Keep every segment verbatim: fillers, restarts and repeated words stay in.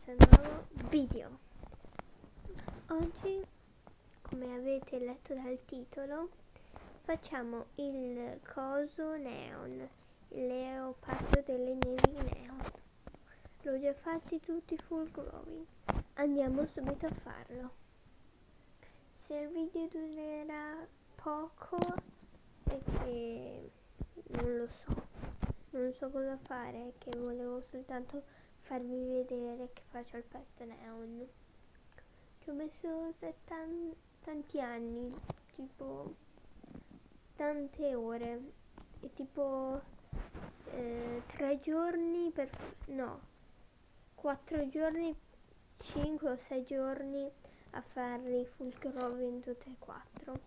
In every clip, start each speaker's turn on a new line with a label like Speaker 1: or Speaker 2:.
Speaker 1: questo nuovo video. Oggi, come avete letto dal titolo, facciamo il coso neon, il leopardo delle nevi neon. L'ho già fatti tutti full growing, andiamo subito a farlo. Se il video durerà poco è che non lo so, non so cosa fare, che volevo soltanto farvi vedere che faccio il petto neon. Ci ho messo settan- tanti anni, tipo tante ore, e tipo eh, tre giorni per, no, quattro giorni, cinque o sei giorni a farli full growing tutte e quattro.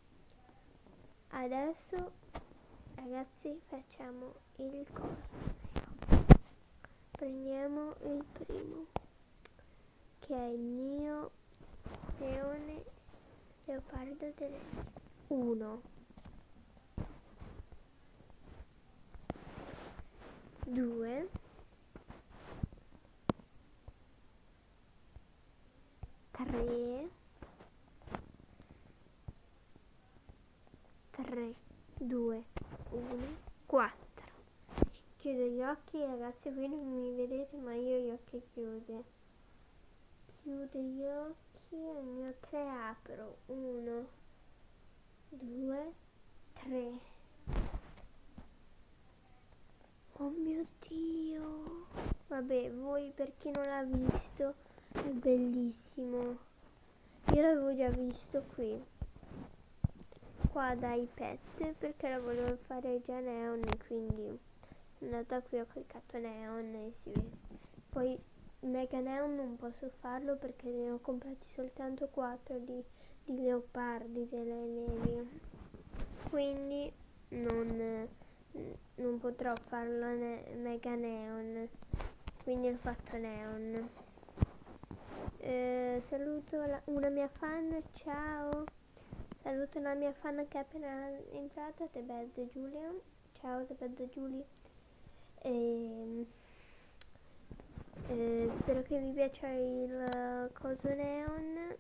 Speaker 1: Adesso ragazzi facciamo il coso. Prendiamo il primo, che è il mio leone leopardo delle uno, due, tre, tre, due, uno, quattro. Chiudo gli occhi, ragazzi, qui non mi vedete ma io gli occhi chiudo. Chiudo gli occhi e il mio tre apro. uno, due, tre. Oh mio Dio! Vabbè, voi per chi non l'ha visto, è bellissimo. Io l'avevo già visto qui, qua dai pet, perché la volevo fare già neon, quindi sono andata qui, ho cliccato neon e si vede. Poi mega neon non posso farlo perché ne ho comprati soltanto quattro di, di leopardi delle nevi, quindi non, non potrò farlo ne, mega neon, quindi ho fatto neon. Eh, saluto la, una mia fan, ciao. Saluto una mia fan che è appena entrata, The Bad Giulia. Ciao The Bad Giulia. E, eh, spero che vi piaccia il coso neon.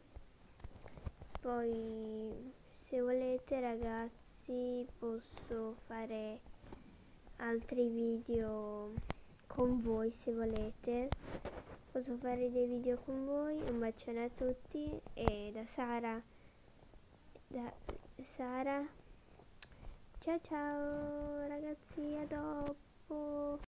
Speaker 1: Poi se volete ragazzi posso fare altri video con voi, se volete posso fare dei video con voi. Un bacione a tutti e da Sara da Sara ciao ciao ragazzi, a dopo.